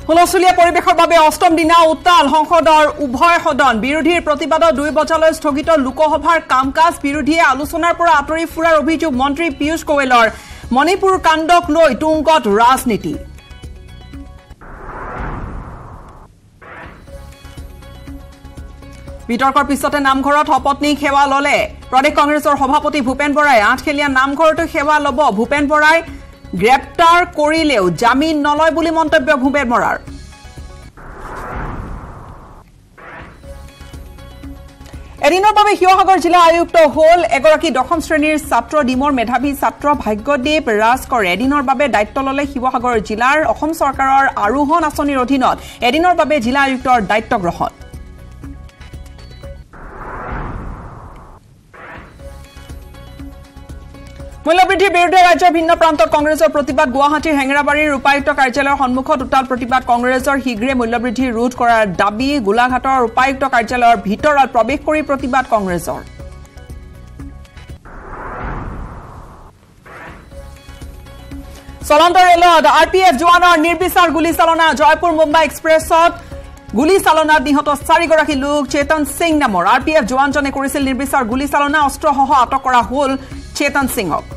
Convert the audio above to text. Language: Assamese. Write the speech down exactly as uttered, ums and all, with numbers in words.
হুলস্থুলীয়া পৰিৱেশৰ বাবে অষ্টম দিনা উত্তাল সংসদৰ উভয় সদন বিৰোধীৰ প্ৰতিবাদত দুই বজালৈ স্থগিত লোকসভাৰ কাম-কাজ বিৰোধীয়ে আলোচনাৰ পৰা আঁতৰি ফুৰাৰ অভিযোগ মন্ত্ৰী পীয়ুষ গোৱেলৰ মণিপুৰ কাণ্ডক লৈ তুংগত ৰাজনীতি বিতৰ্কৰ পিছতে নামঘৰত সপত্নী সেৱা ললে প্ৰদেশ কংগ্ৰেছৰ সভাপতি ভূপেন বৰাই আঠখেলীয়া নামঘৰতো সেৱা লব ভূপেন বৰাই গ্ৰেপ্তাৰ কৰিলেও জামিন নলয় বুলি মন্তব্য ভূপেন বৰাৰ এদিনৰ বাবে শিৱসাগৰ জিলা আয়ুক্ত হল এগৰাকী দশম শ্ৰেণীৰ ছাত্ৰ ডিমৰ মেধাৱী ছাত্ৰ ভাগ্যদেৱ ৰাজকৰে এদিনৰ বাবে দায়িত্ব ললে শিৱসাগৰ জিলাৰ অসম চৰকাৰৰ আৰোহণ আঁচনিৰ অধীনত এদিনৰ বাবে জিলা আয়ুক্তৰ দায়িত্ব গ্ৰহণ মূল্যবৃদ্ধিৰ বিৰুদ্ধে ৰাজ্যৰ ভিন্ন প্ৰান্তত কংগ্ৰেছৰ প্ৰতিবাদ গুৱাহাটীৰ হেঙেৰাবাৰীৰ উপায়ুক্ত কাৰ্যালয়ৰ সন্মুখত উত্তাল প্ৰতিবাদ কংগ্ৰেছৰ শীঘ্ৰে মূল্যবৃদ্ধি ৰোধ কৰাৰ দাবী গোলাঘাটৰ উপায়ুক্ত কাৰ্যালয়ৰ ভিতৰত প্ৰৱেশ কৰি প্ৰতিবাদ কংগ্ৰেছৰ চলন্ত ৰেলত আৰ পি এফ জোৱানৰ নিৰ্বিচাৰ গুলীচালনা জয়পুৰ মুম্বাই এক্সপ্ৰেছত গুলীচালনাত নিহত চাৰিগৰাকী লোক চেতন সিং নামৰ আৰ পি এফ জোৱানজনে কৰিছিল নিৰ্বিচাৰ গুলীচালনা অস্ত্ৰসহ আটক কৰা হল চেতন সিঙক